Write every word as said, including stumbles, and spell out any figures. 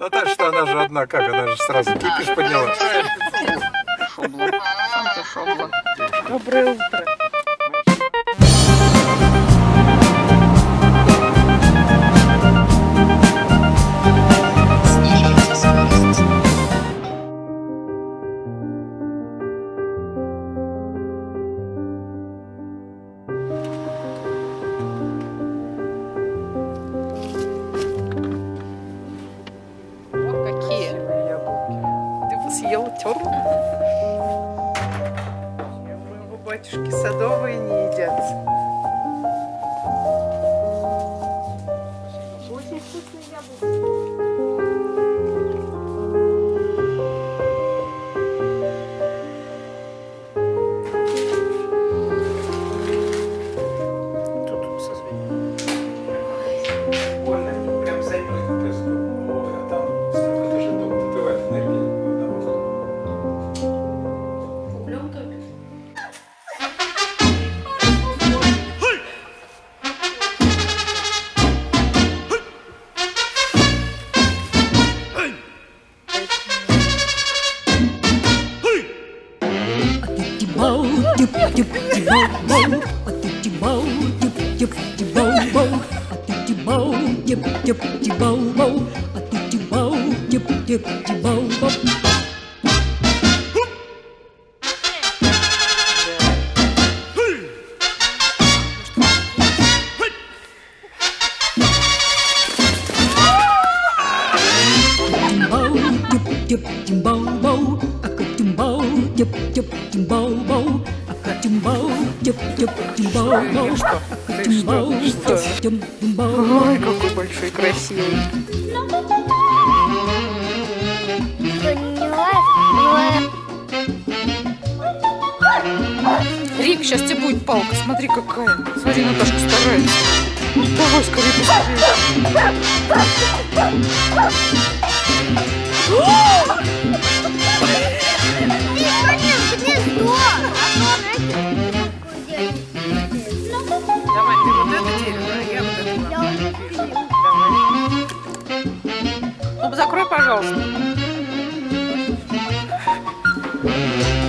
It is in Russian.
Наташа, что она же одна, как? Она же сразу кипиш подняла. Шобло. Сам-то шобло. Доброе утро. Съела терку. У моего батюшки садовые не едят. Очень вкусные яблоки. Тут созвенит. Больно, прям займет просто. Ой, а там это же дом добывает энергию. Ой, какой большой и красивый. Рик, сейчас тебе будет палка. Смотри, какая. Смотри, Наташка старается. Давай, скорее, быстрее. Давай, ты вот это дерево, а я вот это. Давай. Ну, закрой, пожалуйста.